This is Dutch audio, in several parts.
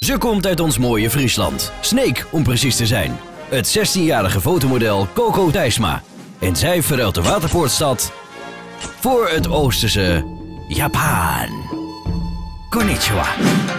Ze komt uit ons mooie Friesland. Sneek, om precies te zijn. Het 16-jarige fotomodel Coco Thijsma. En zij verruilt de waterpoortstad voor het Oosterse Japan. Konnichiwa.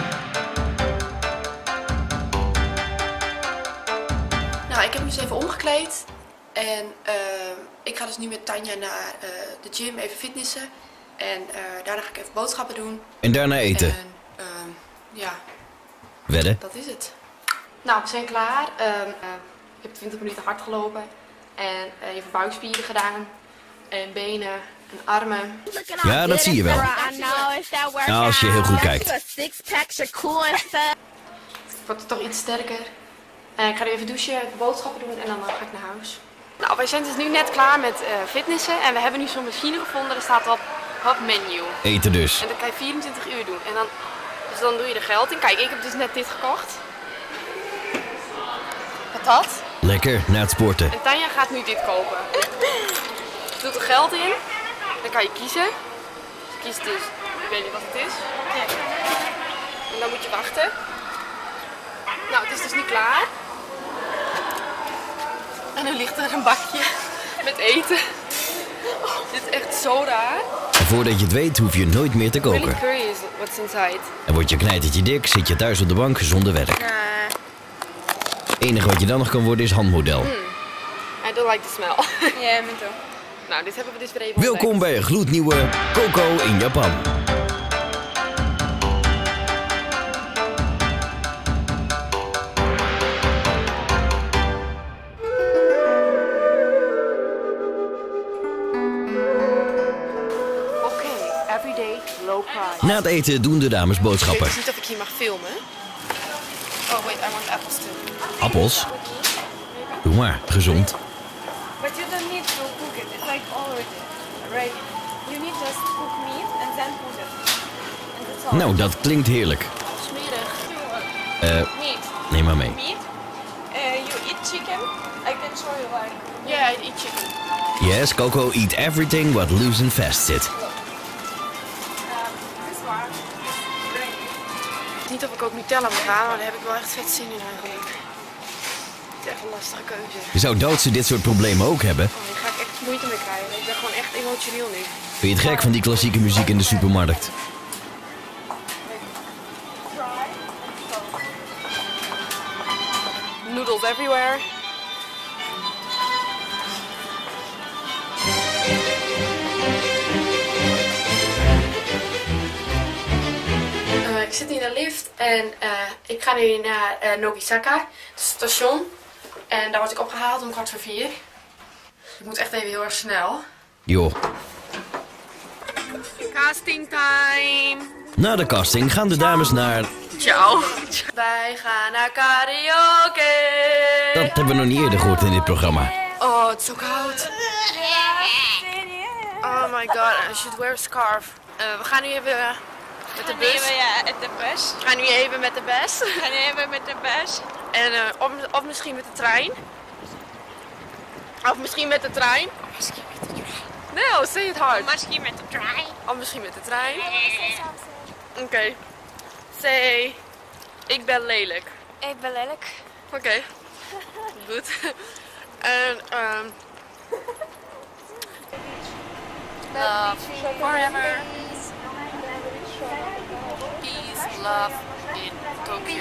Nou, ik heb me dus even omgekleed. En ik ga dus nu met Tanja naar de gym even fitnessen. En daarna ga ik even boodschappen doen. En daarna eten. En, ja. Wedden? Dat is het. Nou, we zijn klaar. Ik heb 20 minuten hard gelopen. En even buikspieren gedaan. En benen en armen. Ja, dat zie je wel. Nou, als je heel goed kijkt. Ik word toch iets sterker. En ik ga nu even douchen, even boodschappen doen en dan ga ik naar huis. Nou, wij zijn dus nu net klaar met fitnessen. En we hebben nu zo'n machine gevonden. Er staat op menu. Eten dus. En dat kan je 24 uur doen. En dus dan doe je er geld in. Kijk, ik heb dus net dit gekocht. Patat. Lekker, na het sporten. En Tanja gaat nu dit kopen. Je doet er geld in. Dan kan je kiezen. Dus je kiest dus, ik weet niet wat het is. En dan moet je wachten. Nou, het is dus nu klaar. En nu ligt er een bakje met eten. Oh, dit is echt zo raar. En voordat je het weet, hoef je nooit meer te koken. Really curious what's inside. En word je knijtertje dik, zit je thuis op de bank zonder werk. Het enige wat je dan nog kan worden is handmodel. I don't like the smell. Ja, me too. Nou, dit hebben we dus weer even Welkom ontdekt. bij een gloednieuwe Coco in Japan. Everyday low price. Na het eten doen de dames boodschappen. Ik weet niet of ik hier mag filmen. Oh wait, I want apples too. Appels? Doe maar, gezond. But you don't need to cook it. It's like already ready. You need just cook meat and then put it. And that's all. Nou, dat klinkt heerlijk. Smerig. Meat. Neem maar mee. Meat. You eat chicken. I can show you like. Yeah, I eat chicken. Yes, Coco eat everything what loose and fast zit. This one is ready. Niet of ik ook Nutella moet halen, maar daar heb ik wel echt vet zin in eigenlijk. Het is echt een lastige keuze. Je zou Duitse dit soort problemen ook hebben. Oh, hier ga ik echt moeite mee krijgen. Ik ben gewoon echt emotioneel nu. Vind je het gek van die klassieke muziek in de supermarkt? Noodles everywhere. Ik zit in de lift en ik ga nu naar Nogisaka, het station. En daar word ik opgehaald om 4:15. Ik moet echt even heel erg snel. Joh. Casting time! Na de casting gaan de dames naar... Ciao! Wij gaan naar karaoke! Dat hebben we nog niet eerder gehoord in dit programma. Oh, het is zo koud. Oh my god, I should wear a scarf. We gaan nu even met de bus. De bus. We gaan nu even met de bus. We gaan even met de bus. En of misschien met de trein. Of misschien met de trein. Misschien met de trein. No, say it hard. Misschien met de trein. Of misschien met de trein. Oké. Say, ik ben lelijk. Ik ben lelijk. Oké. Goed. En love forever. Peace, love in Tokyo.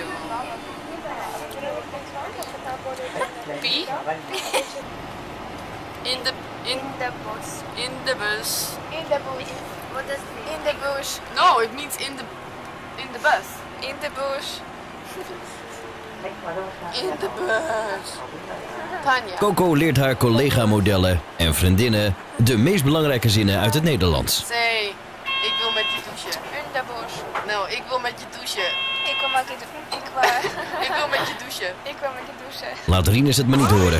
P? In de bus. In de bus. What is in the bush? No, it means in the bus. In the bush. In de bus. Tanja. Coco leert haar collega-modellen en vriendinnen de meest belangrijke zinnen uit het Nederlands. Say, ik wil met je douchen. In de bush. Nou, ik wil met je douchen. Ik wil met je Ik wil met je douchen. Ik wil met je douchen. Laat Rinus het maar niet horen.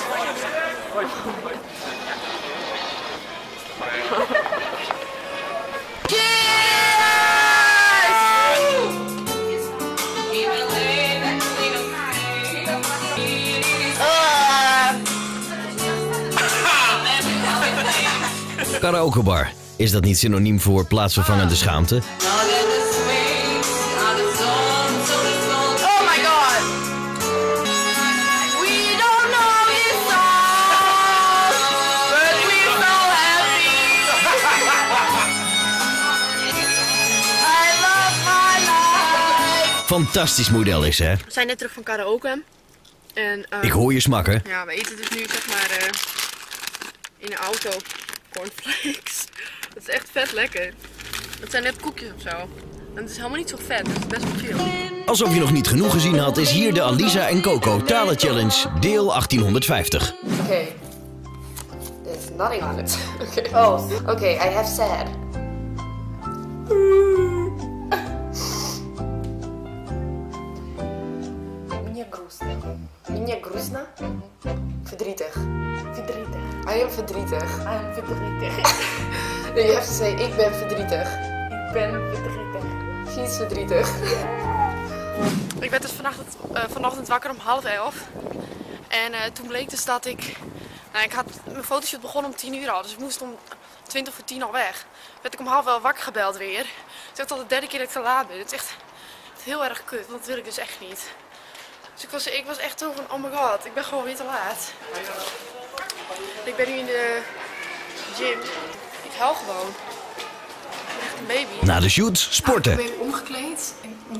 Karaokebar. Is dat niet synoniem voor plaatsvervangende schaamte? Fantastisch model is, hè? We zijn net terug van karaoke. En, Ik hoor je smakken. ja, we eten dus nu zeg maar in de auto cornflakes. Dat is echt vet lekker. Dat zijn net koekjes of zo. En het is helemaal niet zo vet, dus het is best wel chill. Alsof je nog niet genoeg gezien had, is hier de Alisa en Coco Talen Challenge, deel 1850. Okay. There's nothing on it. Okay. Oh, okay, I have said. Mnie грустно. Verdrietig. Verdrietig. I am verdrietig. I am verdrietig. No, you have to say, ik ben verdrietig. Ik ben verdrietig. She is verdrietig. Ik werd dus vanochtend wakker om 10:30. En toen bleek dus dat ik had mijn fotoshoot begonnen om 10 uur al. Dus ik moest om 20 voor 10 al weg. Werd ik om 11:30 wakker gebeld weer. Het is echt al de derde keer dat ik te laat ben. Het is echt heel erg kut, want dat wil ik dus echt niet. Dus ik was echt zo van, oh my god, ik ben gewoon weer te laat. Ik ben nu in de gym. Ik huil gewoon. Ik ben echt een baby. Na de shoot, sporten. Ik ben even omgekleed.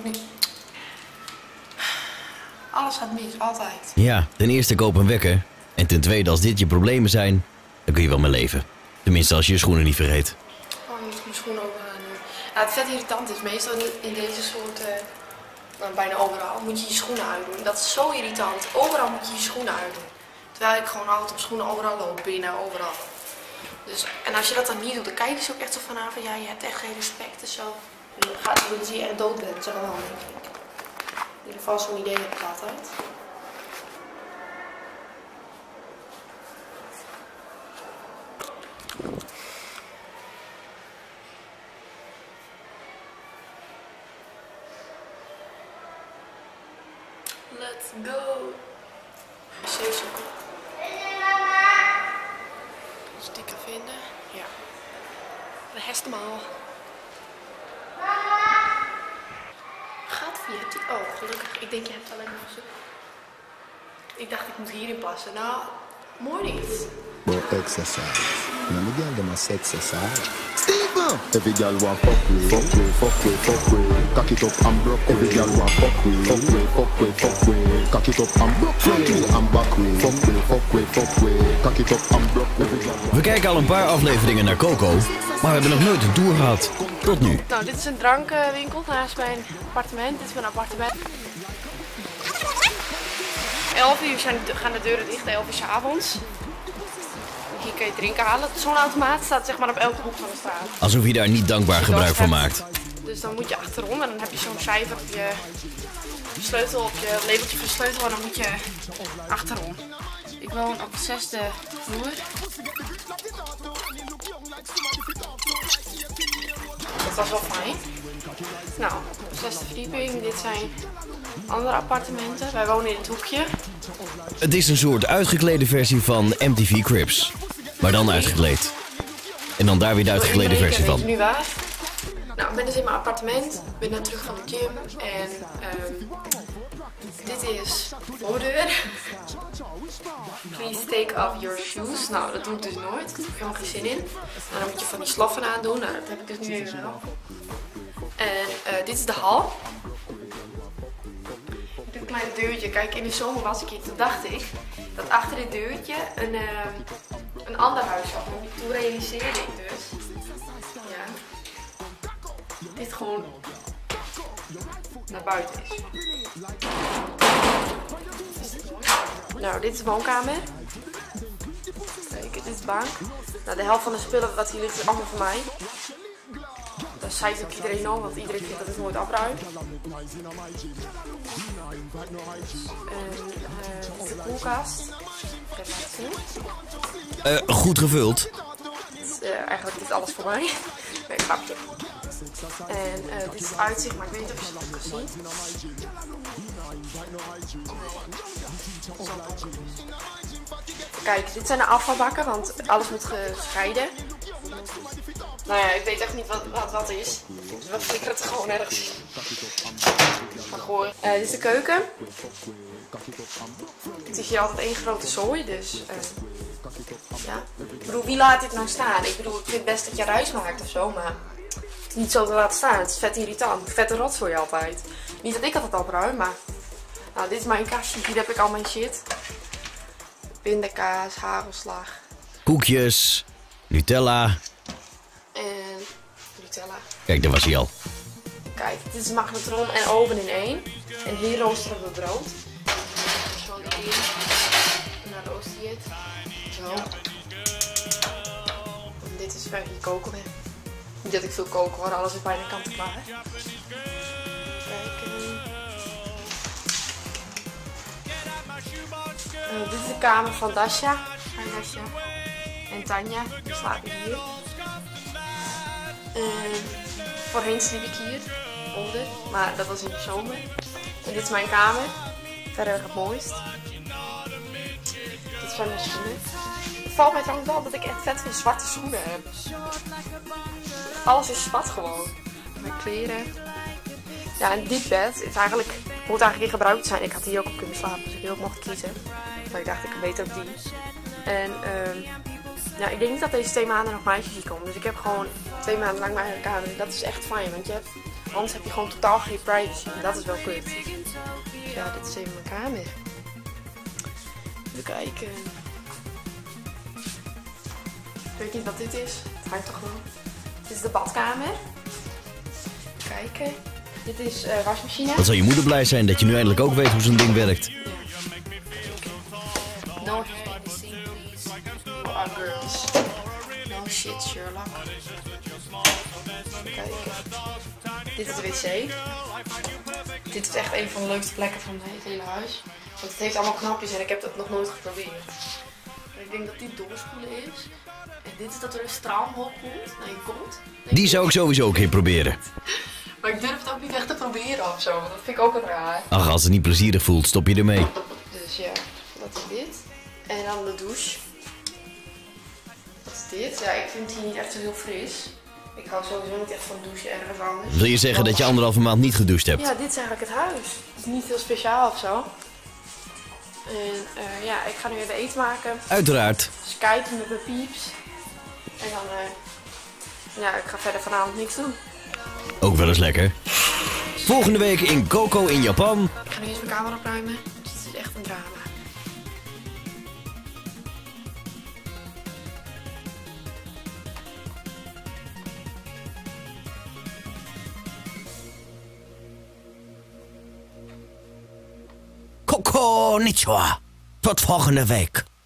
Alles gaat mis, altijd. Ja, ten eerste koop een wekker. En ten tweede, als dit je problemen zijn, dan kun je wel mee leven. Tenminste, als je je schoenen niet vergeet. Oh, je moet mijn schoenen overgaan doen. Ja, het vet irritant is meestal in deze soort, nou, bijna overal, moet je je schoenen uitdoen. Dat is zo irritant. Overal moet je je schoenen uitdoen. Terwijl ik gewoon altijd op schoenen overal loop, binnen, overal. Dus, en als je dat dan niet doet, dan kijken ze ook echt zo van, ja, je hebt echt geen respect en zo. En dan zie je echt dood bent, zeg wel, denk ik. In ieder geval zo'n idee heb ik altijd. Let's go! Safe zoeken. Sticker vinden. Ja. De hestemaal. Gat, je hebt die. Oh, gelukkig. Ik denk je hebt het alleen maar gezocht. Ik dacht ik moet hierin passen. Nou, mooi niet. But exercise. Now the girl them a exercise. Steven! Every girl want fuck with, fuck with, fuck with, fuck with. Cock it up and broke. Every girl want fuck with, fuck with, fuck with, fuck with. Cock it up and broke. Front way and back way. Fuck with, fuck with, fuck with. Cock it up and broke. Every girl. We kijken al een paar afleveringen naar Coco, maar we hebben nog nooit een tour gehad. Tot nu. Nou, dit is een drankwinkel naast mijn appartement. Dit is mijn appartement. 11 uur gaan de deuren dicht, 11 uur 's avonds. Hier kun je drinken halen. Zo'n automaat staat zeg maar op elke hoek van de straat. Alsof je daar niet dankbaar gebruik van maakt. Dus dan moet je achterom en dan heb je zo'n cijfer op je sleutel, op je labeltje van de sleutel en dan moet je achterom. Ik woon op de 6e vloer. Dat was wel fijn. Nou, op de 6e verdieping. Dit zijn andere appartementen. Wij wonen in het hoekje. Het is een soort uitgeklede versie van MTV Cribs. Maar dan uitgekleed. En dan daar weer de uitgeklede versie van. Weet je nu waar? Nou, ik ben dus in mijn appartement. Ik ben net terug van de gym. En dit is de voordeur. Please take off your shoes. Nou, dat doe ik dus nooit. Daar heb ik helemaal geen zin in. En dan moet je van die sloffen aan doen. Nou, dat heb ik dus nu even wel. En dit is de hal. Dit kleine deurtje. Kijk, in de zomer was ik hier. Toen dacht ik dat achter dit deurtje een ander huis zat. Maar toen realiseerde ik dus. Ja. Dit gewoon naar buiten is. Nou, dit is de woonkamer. Kijk, dit is de bank. Nou, de helft van de spullen wat hier ligt is allemaal voor mij. Dat zei ook iedereen al, want iedereen vindt dat ik nooit afruim. En dit is de koelkast. Ik heb laten zien. Goed gevuld. Eigenlijk is alles voor mij. Nee, grapje. En dit is het uitzicht, maar ik weet niet of je het kan zien. Kijk, dit zijn de afvalbakken, want alles moet gescheiden. Nou ja, ik weet echt niet wat is. Dus we flikkeren het gewoon ergens. Maar gewoon. Dit is de keuken. Het is hier altijd één grote zooi, dus ja. Ik bedoel, wie laat dit nou staan? Ik bedoel, ik vind best dat je ruis maakt of zo, maar niet zo te laten staan. Het is vet irritant. Vette rotzooi altijd. Niet dat ik altijd al bruin, maar... Nou, dit is mijn kastje. Hier heb ik al mijn shit. Pindakaas, hagelslag. Koekjes, Nutella. En Nutella. Kijk, daar was hij al. Kijk, dit is magnetron en oven in één. En hier roosteren we brood. Zo erin. En dan roost hij het. Zo. En dit is waar hier koken we. Niet dat ik veel koken hoor, alles is bijna kant en klaar. Kijk. Dit is de kamer van Dasha. Hi Dasha. En Tanja, die slapen hier. Voorheen sliep ik hier onder, maar dat was in de zomer. En dit is mijn kamer. Verder het mooist. Dit zijn mijn schoenen. Het valt mij trouwens wel dat ik echt vet veel zwarte schoenen heb. Alles is zwart gewoon. Mijn kleren. Ja, en dit bed is eigenlijk, moet eigenlijk in gebruik zijn. Ik had hier ook op kunnen slapen, dus ik heel mocht kiezen. Maar ik dacht, ik weet ook die. En ja, ik denk niet dat deze 2 maanden nog meisjes hier komen. Dus ik heb gewoon 2 maanden lang mijn eigen kamer. Dat is echt fijn, want anders heb je gewoon totaal geen privacy. En dat is wel kut. Dus ja, dit is even mijn kamer. Even kijken. Ik weet niet wat dit is. Het hangt toch wel. Dit is de badkamer. Kijken. Dit is wasmachine. Dan zal je moeder blij zijn dat je nu eindelijk ook weet hoe zo'n ding werkt. Ja. No fantasy, please. For our girls. No shit, Sherlock. Kijken. Dit is de wc. Dit is echt een van de leukste plekken van het hele huis. Want het heeft allemaal knopjes en ik heb dat nog nooit geprobeerd. Maar ik denk dat dit doorspoelen is. En dit is dat er een straal omhoog komt naar je kont. Die zou ik sowieso een keer proberen. Maar ik durf het ook niet echt te proberen of zo, want dat vind ik ook wat raar. Ach, als het niet plezierig voelt, stop je ermee. Dus ja, dat is dit. En dan de douche. Wat is dit? Ja, ik vind het hier niet echt zo heel fris. Ik hou sowieso niet echt van douchen ergens anders. Wil je zeggen dat je 1,5 maand niet gedoucht hebt? Ja, dit is eigenlijk het huis. Het is niet heel speciaal of zo. En ja, ik ga nu even eten maken. Uiteraard. Skypen met mijn pieps. En dan, ja, ik ga verder vanavond niks doen. Ook wel eens lekker. Volgende week in Coco in Japan. Ik ga nu eens mijn kamer opruimen. Dus het is echt een drama. Coco, konnichiwa. Tot volgende week.